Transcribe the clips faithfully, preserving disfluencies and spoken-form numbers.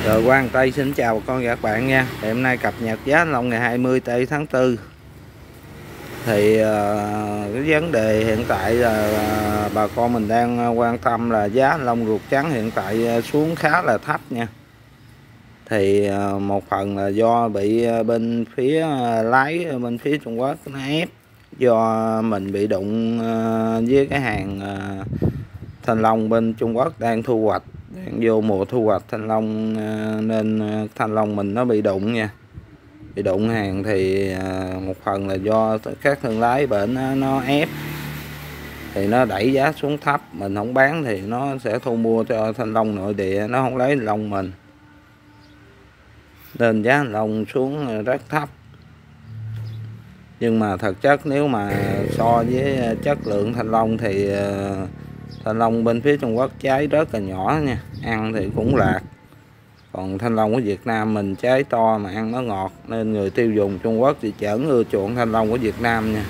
Rồi Quang Tây xin chào bà con và các bạn nha. Thì hôm nay cập nhật giá thanh long ngày hai mươi tây tháng tư. Thì uh, cái vấn đề hiện tại là uh, bà con mình đang quan tâm là giá thanh long ruột trắng hiện tại xuống khá là thấp nha. Thì uh, một phần là do bị bên phía lái bên phía Trung Quốc nó ép, do mình bị đụng uh, với cái hàng uh, thanh long bên Trung Quốc đang thu hoạch, đang vô mùa thu hoạch thanh long, nên thanh long mình nó bị đụng nha, bị đụng hàng. Thì một phần là do các thương lái bển nó, nó ép thì nó đẩy giá xuống thấp, mình không bán thì nó sẽ thu mua cho thanh long nội địa, nó không lấy thanh long mình, nên giá thanh long xuống rất thấp. Nhưng mà thực chất nếu mà so với chất lượng thanh long thì thanh long bên phía Trung Quốc trái rất là nhỏ nha, ăn thì cũng lạc. Còn thanh long của Việt Nam mình trái to mà ăn nó ngọt, nên người tiêu dùng Trung Quốc thì chởn ưa chuộng thanh long của Việt Nam nha.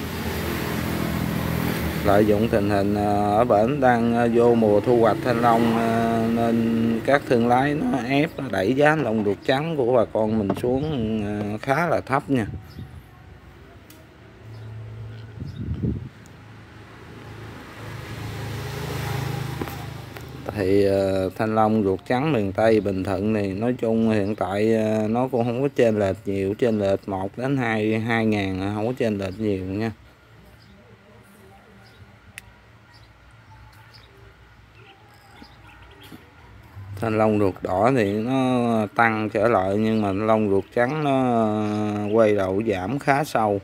Lợi dụng tình hình ở bển đang vô mùa thu hoạch thanh long, nên các thương lái nó ép, nó đẩy giá thanh long ruột trắng của bà con mình xuống khá là thấp nha. Thì uh, thanh long ruột trắng miền Tây Bình Thuận này nói chung hiện tại uh, nó cũng không có chênh lệch nhiều, chênh lệch một đến hai hai ngàn, không có chênh lệch nhiều nha. Thanh long ruột đỏ thì nó tăng trở lại, nhưng mà thanh long ruột trắng nó quay đầu giảm khá sâu.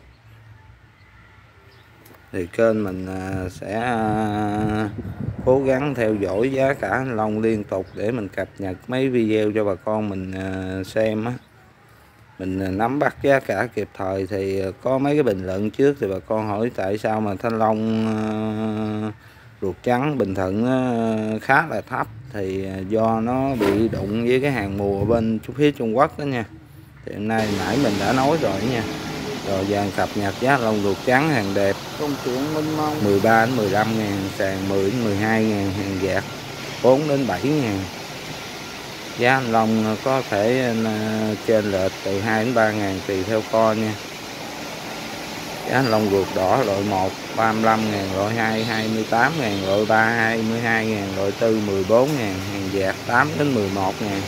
Thì kênh mình sẽ cố gắng theo dõi giá cả thanh long liên tục để mình cập nhật mấy video cho bà con mình xem á, mình nắm bắt giá cả kịp thời. Thì có mấy cái bình luận trước thì bà con hỏi tại sao mà thanh long ruột trắng Bình Thuận khá là thấp, thì do nó bị đụng với cái hàng mùa bên phía Trung Quốc đó nha. Thì hôm nay nãy mình đã nói rồi nha. Rồi giờ cập nhật giá thanh long ruột trắng hàng đẹp mười ba đến mười lăm ngàn, sàn mười đến mười hai ngàn, hàng dạt bốn đến bảy ngàn. Giá thanh long có thể trên lệch từ hai đến ba ngàn tùy theo con nha. Giá thanh long ruột đỏ loại một ba mươi lăm ngàn, loại hai hai mươi tám ngàn, loại ba hai mươi hai ngàn, loại tư mười bốn ngàn, hàng dạt tám đến mười một ngàn.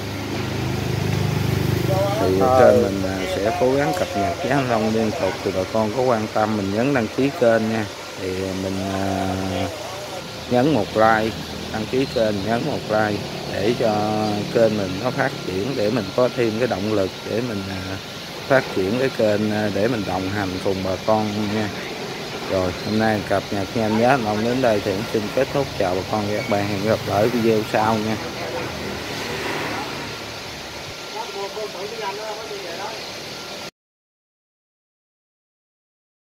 Thì kênh mình sẽ cố gắng cập nhật giá thanh long liên tục. Thì bà con có quan tâm mình nhấn đăng ký kênh nha. Thì mình nhấn một like, đăng ký kênh, nhấn một like để cho kênh mình nó phát triển, để mình có thêm cái động lực để mình phát triển cái kênh, để mình đồng hành cùng bà con nha. Rồi hôm nay cập nhật nhanh giá thanh long đến đây thì cũng xin kết thúc. Chào bà con và các bạn, hẹn gặp lại ở video sau nha.